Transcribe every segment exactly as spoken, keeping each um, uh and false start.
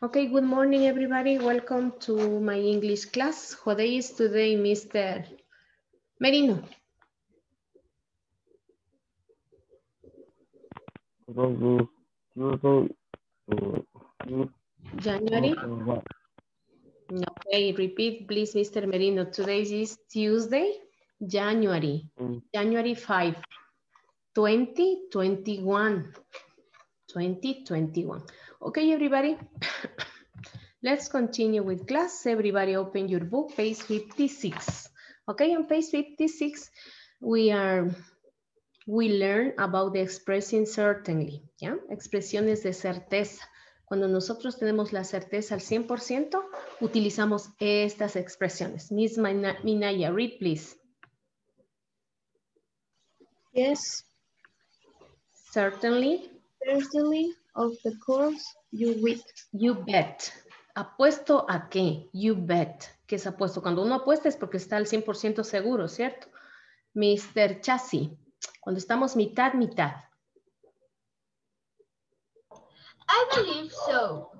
Okay, good morning, everybody. Welcome to my English class. What day is today, Mister Merino? Today is Tuesday, uh, January? Okay, repeat, please, Mister Merino. Today is Tuesday, January, January fifth, twenty twenty-one. twenty twenty-one. Okay, everybody. Let's continue with class. Everybody open your book, page fifty-six. Okay, on page fifty-six, we are, we learn about the expressing certainly, ¿ya? Expresiones de certeza. Cuando nosotros tenemos la certeza al cien por ciento, utilizamos estas expresiones. Miss Minaya, read please. Yes. Certainly. Certainly, of the course, you bet. You bet. ¿Apuesto a qué? You bet. ¿Qué es apuesto? Cuando uno apuesta es porque está al cien por ciento seguro, ¿cierto? mister Chassi, cuando estamos mitad, mitad. I believe so.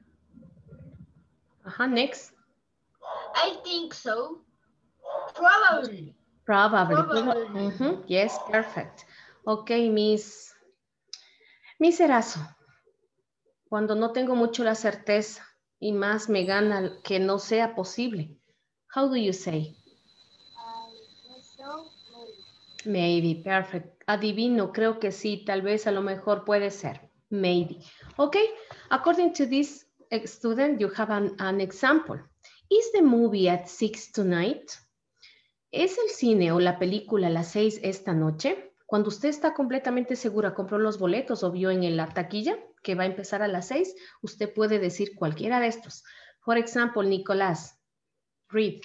Ajá, next. I think so. Probably. Probably. Probably. Uh-huh. Yes, perfect. Ok, Miss. Miss Erazo, cuando no tengo mucho la certeza y más me gana que no sea posible. How do you say? I guess so. Maybe, perfect. Adivino, creo que sí, tal vez, a lo mejor puede ser. Maybe. Okay, according to this student, you have an, an example. Is the movie at six tonight? ¿Es el cine o la película a las seis esta noche? Cuando usted está completamente segura, compró los boletos o vio en la taquilla que va a empezar a las seis, usted puede decir cualquiera de estos. For example, Nicolás, read.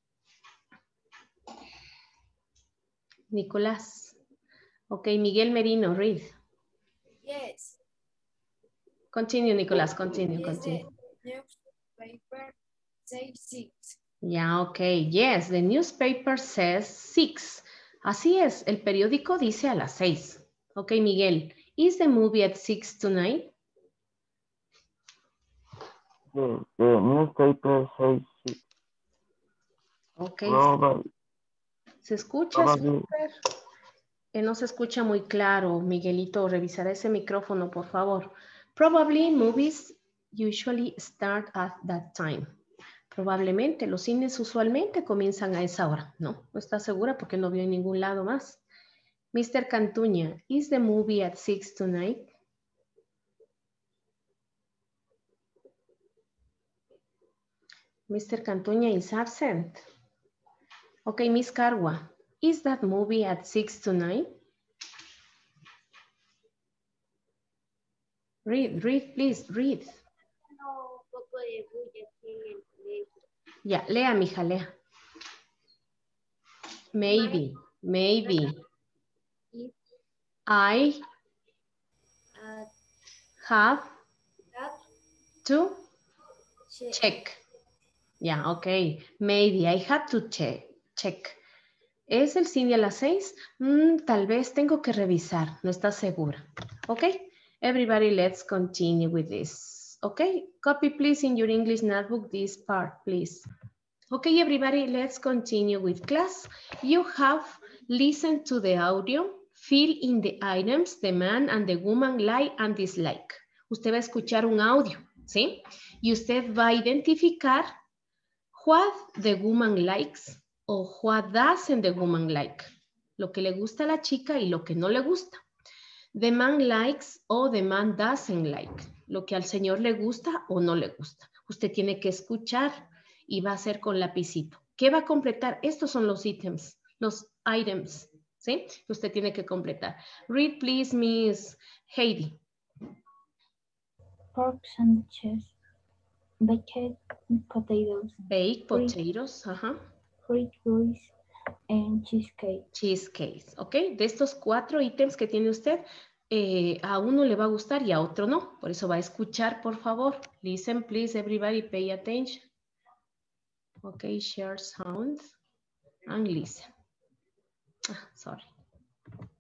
Nicolás. Ok, Miguel Merino, read. Yes. Continue, Nicolás, continue, Yes, continue. the newspaper says six. Ya, ok. Yes, the newspaper says six. Así es, el periódico dice a las seis. Ok, Miguel. Is the movie at six tonight? The, the newspaper says six. Ok. Probably. ¿Se escucha? Probably. Super? Eh, no se escucha muy claro, Miguelito. Revisará ese micrófono, por favor. Probably movies usually start at that time. Probablemente, los cines usualmente comienzan a esa hora. No, no está segura porque no vio en ningún lado más. mister Cantuña, is the movie at six tonight? mister Cantuña is absent. Okay, Miss Carwa, is that movie at six tonight? Read, read, please, read. No, poco de bulla aquí en el colegio. Ya, lea, mija, lea. Maybe, maybe. If I uh, have that to check. check. Ya, ok. Maybe I had to check. check. ¿Es el cine a las seis? Mm, tal vez tengo que revisar. No está segura. Ok. Everybody, let's continue with this. Okay. Copy, please, in your English notebook this part, please. Okay, everybody, let's continue with class. You have listened to the audio. Fill in the items the man and the woman like and dislike. Usted va a escuchar un audio, ¿sí? Y usted va a identificar what the woman likes o what doesn't the woman like. Lo que le gusta a la chica y lo que no le gusta. The man likes o the man doesn't like. Lo que al señor le gusta o no le gusta. Usted tiene que escuchar y va a hacer con lapicito. ¿Qué va a completar? Estos son los ítems, los items, ¿sí? Que usted tiene que completar. Read, please, Miss Heidi. Pork sandwiches, baked potatoes, Baked potatoes, ajá. fried rice, and cheesecake. Cheesecake, ¿ok? De estos cuatro ítems que tiene usted, eh, a uno le va a gustar y a otro no. Por eso va a escuchar, por favor. Listen, please, everybody, pay attention. Ok, share sound and listen. Ah, sorry.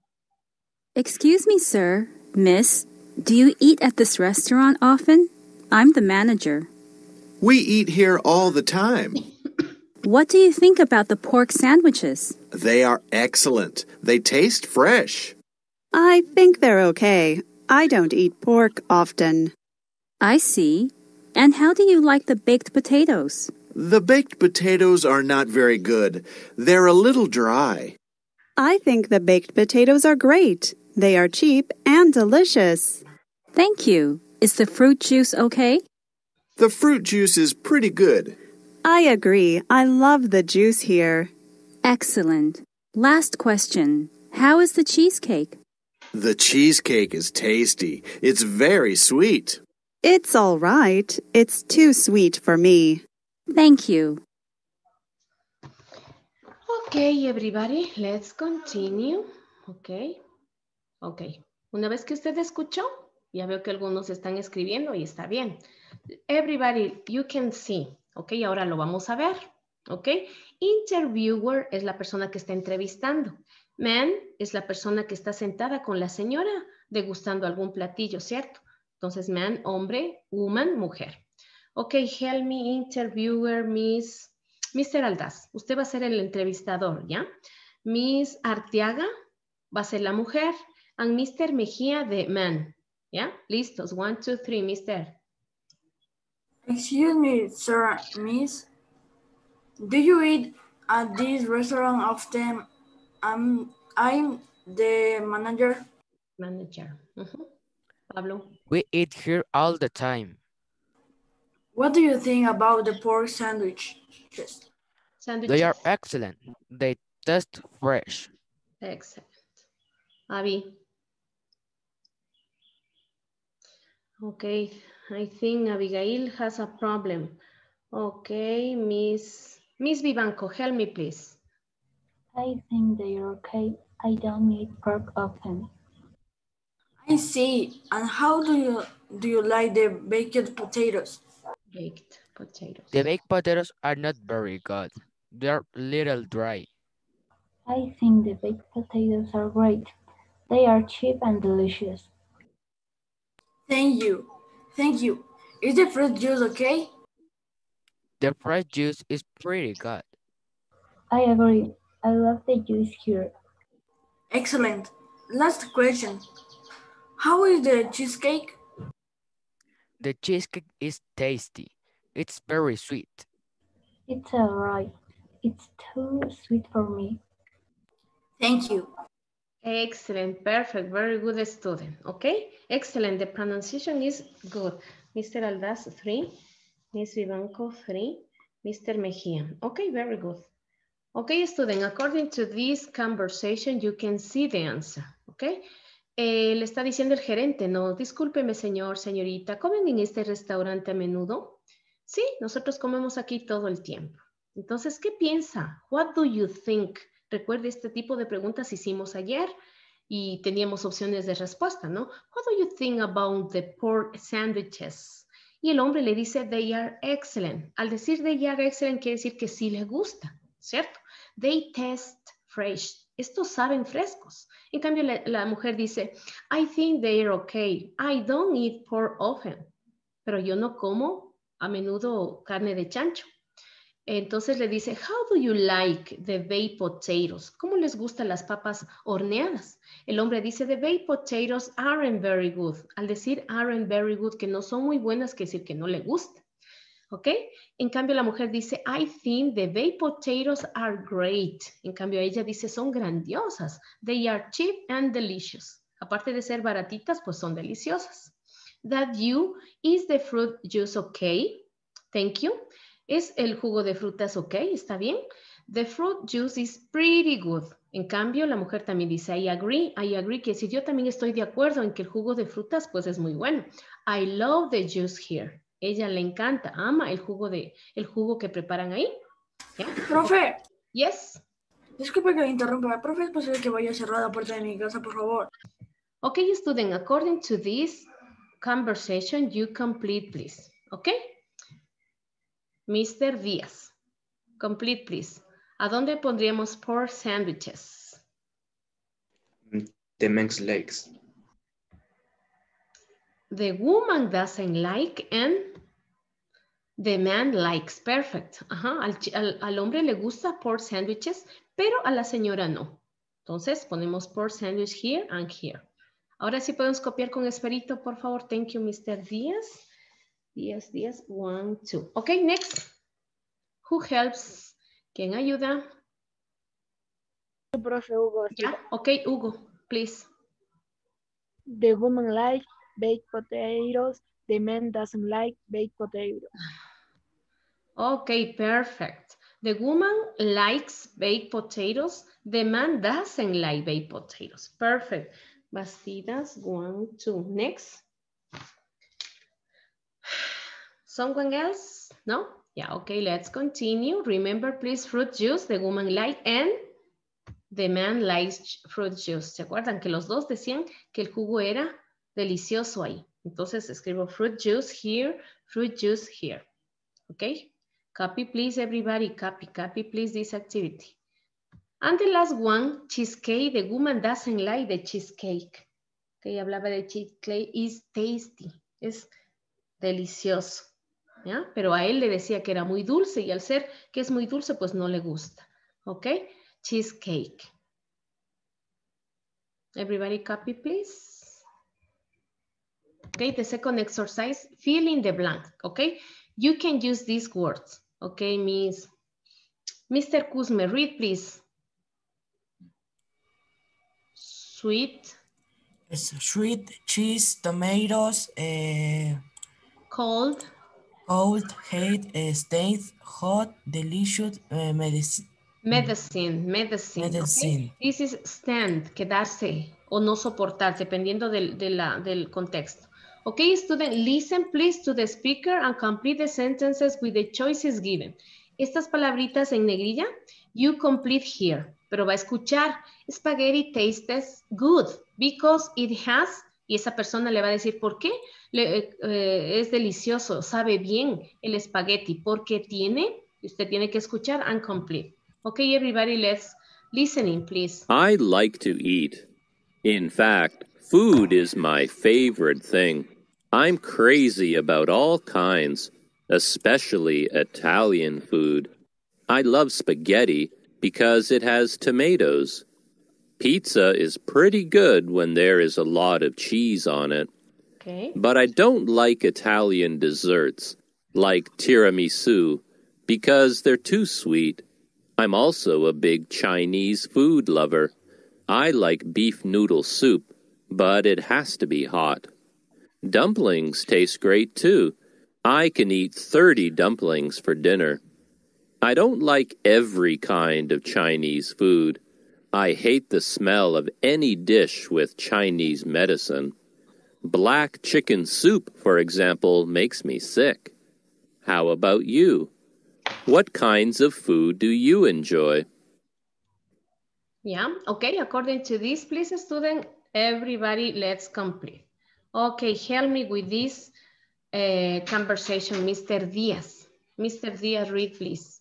Excuse me, sir, miss, do you eat at this restaurant often? I'm the manager. We eat here all the time. What do you think about the pork sandwiches? They are excellent. They taste fresh. I think they're okay. I don't eat pork often. I see. And how do you like the baked potatoes? The baked potatoes are not very good. They're a little dry. I think the baked potatoes are great. They are cheap and delicious. Thank you. Is the fruit juice okay? The fruit juice is pretty good. I agree. I love the juice here. Excellent. Last question. How is the cheesecake? The cheesecake is tasty. It's very sweet. It's all right. It's too sweet for me. Thank you. Okay, everybody, let's continue. Okay, ok. Una vez que usted escuchó, ya veo que algunos están escribiendo y está bien. Everybody, you can see. Ok, ahora lo vamos a ver. Ok, interviewer es la persona que está entrevistando. Man es la persona que está sentada con la señora degustando algún platillo, ¿cierto? Entonces, man, hombre, woman, mujer. Ok, help me, interviewer, Miss... mister Aldaz, usted va a ser el entrevistador, ¿ya? Miss Arteaga va a ser la mujer. And mister Mejía, the man, ¿ya? Listos, one, two, three, mister. Excuse me, sir, miss. Do you eat at this restaurant often? I'm, I'm the manager. Manager. Uh-huh. Pablo. We eat here all the time. What do you think about the pork sandwiches? Sandwiches. They are excellent. They taste fresh. Excellent. Abby. Okay, I think Abigail has a problem. Okay, Miss Miss Vivanco, help me please. I think they are okay. I don't eat pork often. I see. And how do you do you like the baked potatoes? Baked potatoes. The baked potatoes are not very good. They're a little dry. I think the baked potatoes are great. They are cheap and delicious. Thank you. Thank you. Is the fruit juice okay? The fresh juice is pretty good. I agree. I love the juice here. Excellent. Last question. How is the cheesecake? The cheesecake is tasty. It's very sweet. It's all right. It's too sweet for me. Thank you. Excellent, perfect, very good student. Okay, excellent. The pronunciation is good. mister Aldaz, three. Miss Vivanco, three. mister Mejía. Okay, very good. Okay, student, according to this conversation, you can see the answer. Okay. Eh, le está diciendo el gerente, no, discúlpeme señor, señorita, ¿comen en este restaurante a menudo? Sí, nosotros comemos aquí todo el tiempo. Entonces, ¿qué piensa? What do you think? Recuerde, este tipo de preguntas hicimos ayer y teníamos opciones de respuesta, ¿no? What do you think about the pork sandwiches? Y el hombre le dice, they are excellent. Al decir they are excellent quiere decir que sí le gusta, ¿cierto? They taste fresh. Estos saben frescos. En cambio, la, la mujer dice, I think they are okay. I don't eat pork often. Pero yo no como a menudo carne de chancho. Entonces le dice, how do you like the baked potatoes? ¿Cómo les gustan las papas horneadas? El hombre dice, the baked potatoes aren't very good. Al decir aren't very good, que no son muy buenas, quiere decir que no le gusta. ¿Ok? En cambio, la mujer dice, I think the baked potatoes are great. En cambio, ella dice, son grandiosas. They are cheap and delicious. Aparte de ser baratitas, pues son deliciosas. That you, is the fruit juice okay? Thank you. ¿Es el jugo de frutas ok? ¿Está bien? The fruit juice is pretty good. En cambio, la mujer también dice, I agree, I agree, que si yo también estoy de acuerdo en que el jugo de frutas, pues es muy bueno. I love the juice here. Ella le encanta, ama el jugo, de, el jugo que preparan ahí. ¿Yeah? Profe. Yes. Disculpe que me interrumpa. Profe, es posible que vaya a cerrar la puerta de mi casa, por favor. Okay, student, according to this conversation, you complete, please. Okay? mister Díaz, complete, please. ¿A dónde pondríamos pork sandwiches? The men's legs. the woman doesn't like and the man likes. Perfect. Ajá. Al, al, al hombre le gusta pork sandwiches, pero a la señora no. Entonces ponemos pork sandwich here and here. Ahora sí podemos copiar con esperito, por favor. Thank you, mister Díaz. Díaz, Díaz. One, two. Okay, next. Who helps? ¿Quién ayuda? Profe Hugo. Yeah. Okay, Hugo, please. The woman likes baked potatoes. The man doesn't like baked potatoes. Okay, perfect. The woman likes baked potatoes. The man doesn't like baked potatoes. Perfect. Bastidas, one, two. Next. Someone else? No? Yeah, okay, let's continue. Remember, please, fruit juice, the woman like, and the man likes fruit juice. ¿Se acuerdan que los dos decían que el jugo era delicioso ahí? Entonces escribo fruit juice here, fruit juice here. Okay? Copy, please, everybody. Copy, copy, please, this activity. And the last one, cheesecake. The woman doesn't like the cheesecake. Okay, hablaba de cheesecake. Is tasty. Es delicioso. ¿Ya? Pero a él le decía que era muy dulce y al ser que es muy dulce, pues no le gusta. Ok, cheesecake. Everybody copy, please. Okay, the second exercise, fill in the blank. Okay, you can use these words. Okay, Miss Mister Kuzme, read, please. Sweet. Sweet, cheese, tomatoes, uh, cold. Cold, hate, uh, state, hot, delicious, uh, medicine. Medicine, medicine. Medicine. Okay? This is stand, quedarse o no soportar, dependiendo del, de la, del contexto. Okay, student, listen please to the speaker and complete the sentences with the choices given. Estas palabritas en negrilla, you complete here, pero va a escuchar. Spaghetti tastes good because it has, y esa persona le va a decir por qué le, eh, es delicioso, sabe bien el espagueti, porque tiene, usted tiene que escuchar and complete. Okay, everybody, let's listening, please. I like to eat. In fact, food is my favorite thing. I'm crazy about all kinds, especially Italian food. I love spaghetti because it has tomatoes. Pizza is pretty good when there is a lot of cheese on it. Okay. But I don't like Italian desserts, like tiramisu, because they're too sweet. I'm also a big Chinese food lover. I like beef noodle soup, but it has to be hot. Dumplings taste great too. I can eat thirty dumplings for dinner. I don't like every kind of Chinese food. I hate the smell of any dish with Chinese medicine. Black chicken soup, for example, makes me sick. How about you? What kinds of food do you enjoy? Yeah, okay, according to this, please, student, everybody, let's complete. Okay, help me with this uh, conversation, Mister Diaz. Mister Diaz, read, please.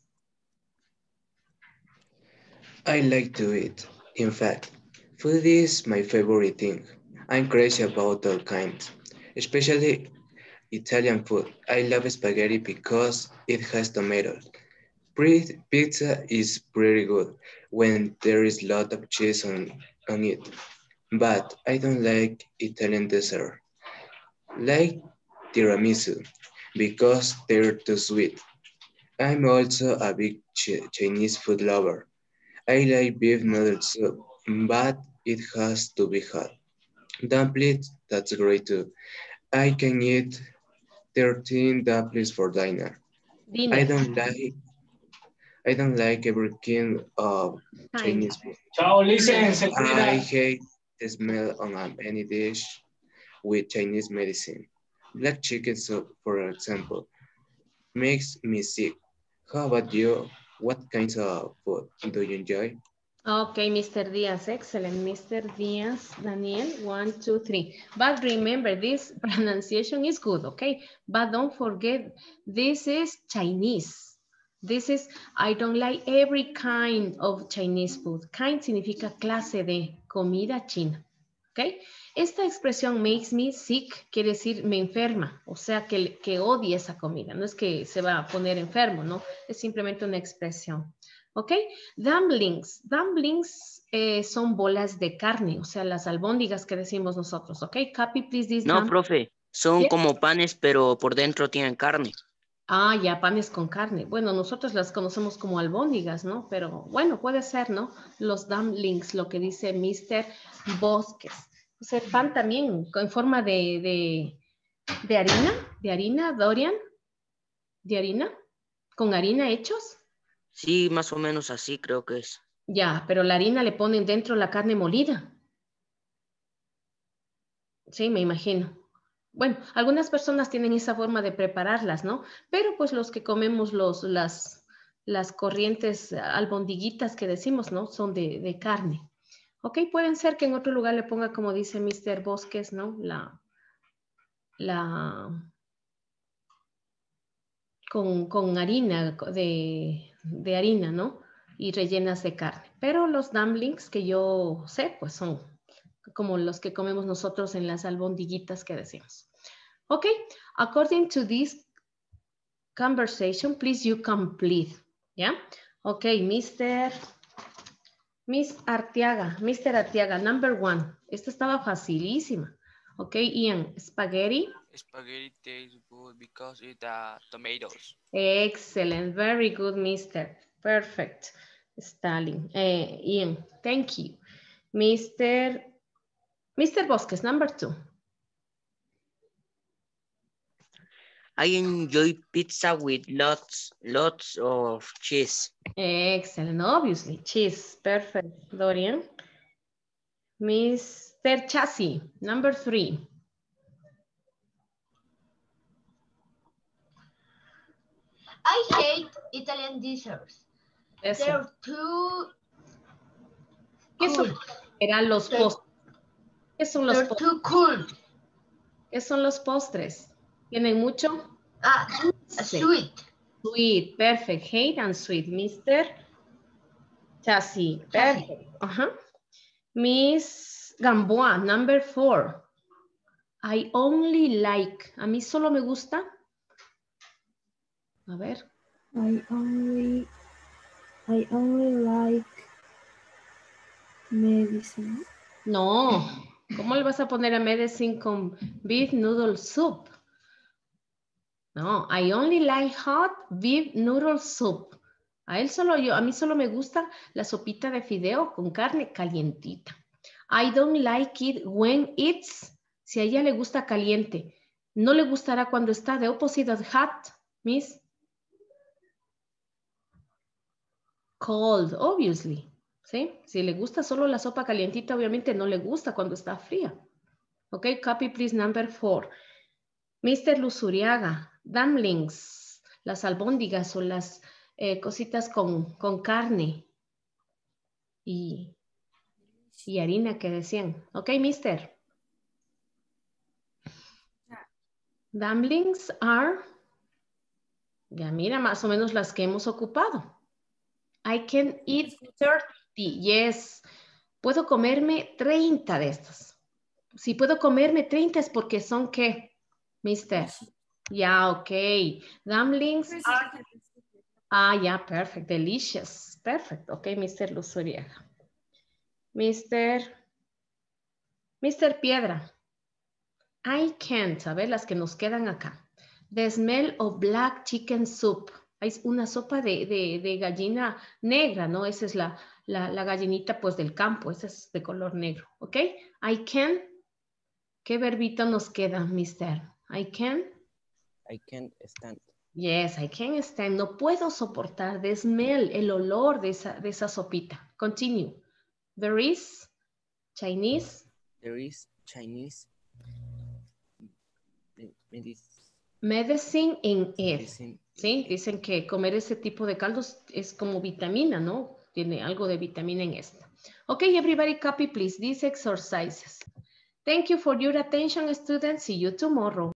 I like to eat. In fact, food is my favorite thing. I'm crazy about all kinds, especially Italian food. I love spaghetti because it has tomatoes. Pizza is pretty good when there is a lot of cheese on, on it, but I don't like Italian dessert, like tiramisu, because they're too sweet. I'm also a big ch Chinese food lover. I like beef noodle soup, but it has to be hot. Dumplings, that's great too. I can eat thirteen dumplings for dinner. Dinner. I don't like I don't like every kind of Chinese food. Ciao, listen, I hate the smell on any dish with Chinese medicine. Black chicken soup, for example, makes me sick. How about you? What kinds of food do you enjoy? Okay, Mister Diaz, excellent. Mister Diaz, Daniel, one, two, three. But remember, this pronunciation is good, okay? But don't forget, this is Chinese. This is, I don't like every kind of Chinese food. Kind significa clase de comida china, okay? Esta expresión makes me sick quiere decir me enferma, o sea que, que odie esa comida. No es que se va a poner enfermo, ¿no? Es simplemente una expresión. ¿Ok? Dumplings. Dumplings eh, son bolas de carne, o sea, las albóndigas que decimos nosotros. ¿Ok? Copy, please, this No, dump- profe, son Yes. como panes, pero por dentro tienen carne. Ah, ya, panes con carne. Bueno, nosotros las conocemos como albóndigas, ¿no? Pero bueno, puede ser, ¿no? Los dumplings, lo que dice mister Bosques. O sea, pan también en forma de, de, de harina, de harina, Dorian, de harina, con harina hechos. Sí, más o menos así creo que es. Ya, pero la harina le ponen dentro la carne molida. Sí, me imagino. Bueno, algunas personas tienen esa forma de prepararlas, ¿no? Pero pues los que comemos los, las, las corrientes albondiguitas que decimos, ¿no? Son de, de carne. Ok, pueden ser que en otro lugar le ponga, como dice mister Bosques, ¿no? La, la, con, con harina, de, de harina, ¿no? Y rellenas de carne. Pero los dumplings que yo sé, pues son como los que comemos nosotros en las albondiguitas que decimos. Okay, according to this conversation, please you complete. Yeah? Okay, mister Miss Arteaga, mister Arteaga, number one. Esta estaba facilísima. Okay, Ian, spaghetti. Spaghetti tastes good because it's uh, tomatoes. Excellent, very good, mister. Perfect. Stalin. Eh, Ian, thank you. Mister mister Bosques, number two. I enjoy pizza with lots, lots of cheese. Excellent, obviously. Cheese, perfect. Dorian. mister Chassis, number three. I hate Italian desserts. Eso. They're too ¿Qué son? cool. Eran los They're- postres. ¿Qué son los They're postres? too cool. ¿Qué son los postres? ¿Tienen mucho? Ah, Sí. sweet. Sweet, perfect. Hate and sweet, mister Chassis, perfect. Ajá. Miss Gamboa, number four. I only like. A mí solo me gusta. A ver. I only, I only like medicine. No. ¿Cómo le vas a poner a medicine con beef noodle soup? No, I only like hot beef noodle soup. A él solo yo, a mí solo me gusta la sopita de fideo con carne calientita. I don't like it when it's, si a ella le gusta caliente. No le gustará cuando está de opposite of hot, miss. Cold, obviously. ¿Sí? Si le gusta solo la sopa calientita, obviamente no le gusta cuando está fría. Ok, copy please number four. mister Luzuriaga, dumplings, las albóndigas o las eh, cositas con, con carne y, y harina que decían. Ok, mister. Dumplings are, ya mira, más o menos las que hemos ocupado. I can eat thirty, yes. Puedo comerme treinta de estas. Si puedo comerme treinta es porque son, ¿qué? Mister. Ya, ok. Dumplings are... Ah, ya, perfect. Delicious. Perfect. Ok, mister Luzuriaga. mister mister Piedra. I can't. A ver, las que nos quedan acá. The smell of black chicken soup. Es una sopa de, de, de gallina negra, ¿no? Esa es la, la, la gallinita, pues, del campo. Esa es de color negro, ¿ok? I can. ¿Qué verbito nos queda, mister? I can. I can't stand. Yes, I can't stand. No puedo soportar the smell, el olor de esa, de esa sopita. Continue. There is Chinese. There is Chinese medicine. Medicine in it. Medicine. Sí, dicen que comer ese tipo de caldos es como vitamina, ¿no? Tiene algo de vitamina en esta. Okay, everybody copy please these exercises. Thank you for your attention, students. See you tomorrow.